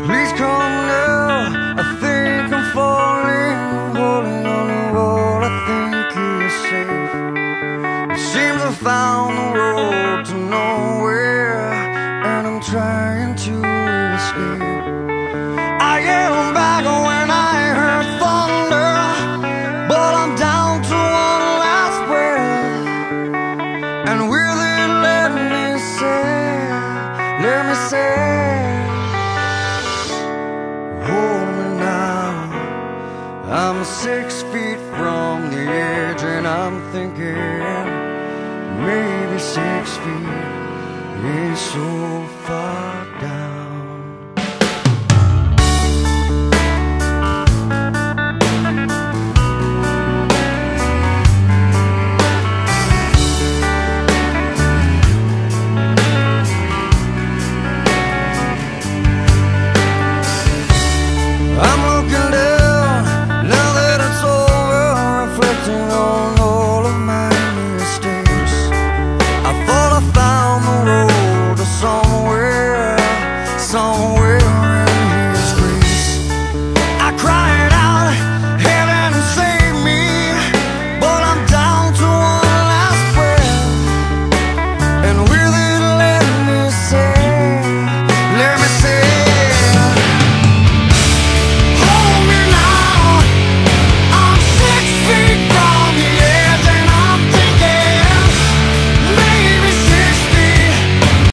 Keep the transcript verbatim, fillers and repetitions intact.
Please come now, I think I'm falling, holding on to what I think is safe. It seems I found the road to nowhere, and I'm trying to escape. I am back when I heard thunder, but I'm down to one last breath. And with it, let me say, let me say, hold me now. I'm six feet from the edge, and I'm thinking maybe six feet is so